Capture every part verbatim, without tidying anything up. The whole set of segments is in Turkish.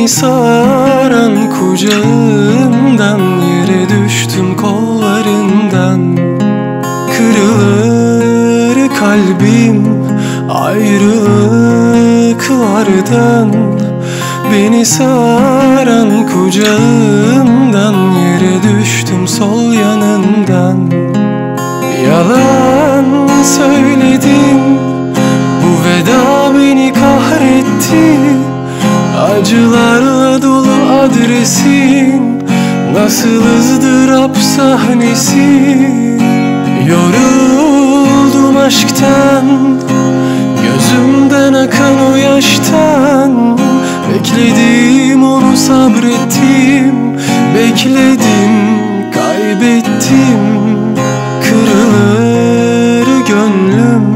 Beni saran kucağından, yere düştüm kollarından. Kırılır kalbim ayrılıklardan. Beni saran kucağından, yere düştüm sol yanından. Yalan söyledin, bu veda beni kahretti. Acılarla dolu adresin, nasıl ızdırap sahnesi. Yoruldum aşktan, gözümden akan o yaştan. Bekledim onu, sabrettim, bekledim, kaybettim. Kırılır gönlüm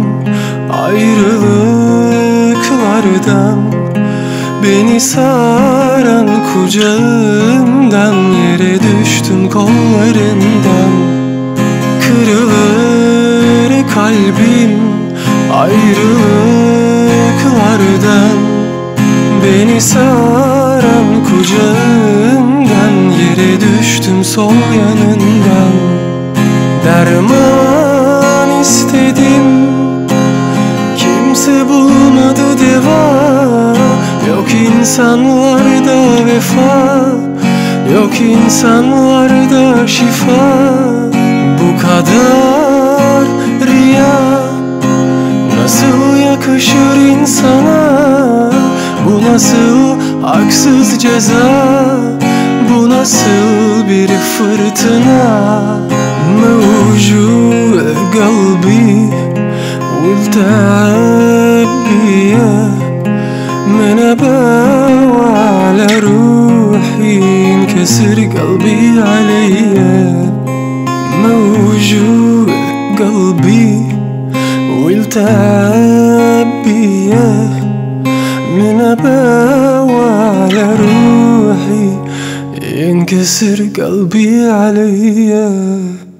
ayrılıklardan. Beni saran kucağından, yere düştüm kollarından. Kırılır kalbim ayrılıklardan. Beni saran kucağından, yere düştüm sol yanından. Derman istedim, kimse bulmadı deva. Yok insanlarda vefa, yok insanlarda şifa. Bu kadar riya nasıl yakışır insana? Bu nasıl haksız ceza? Bu nasıl bir fırtına? Mevcu kalbi والتعب بيا من أباوع على روحي انكسر قلبي عليا. موجوع قلبي والتعب بيا من أباوع على روحي ينكسر قلبي عليا.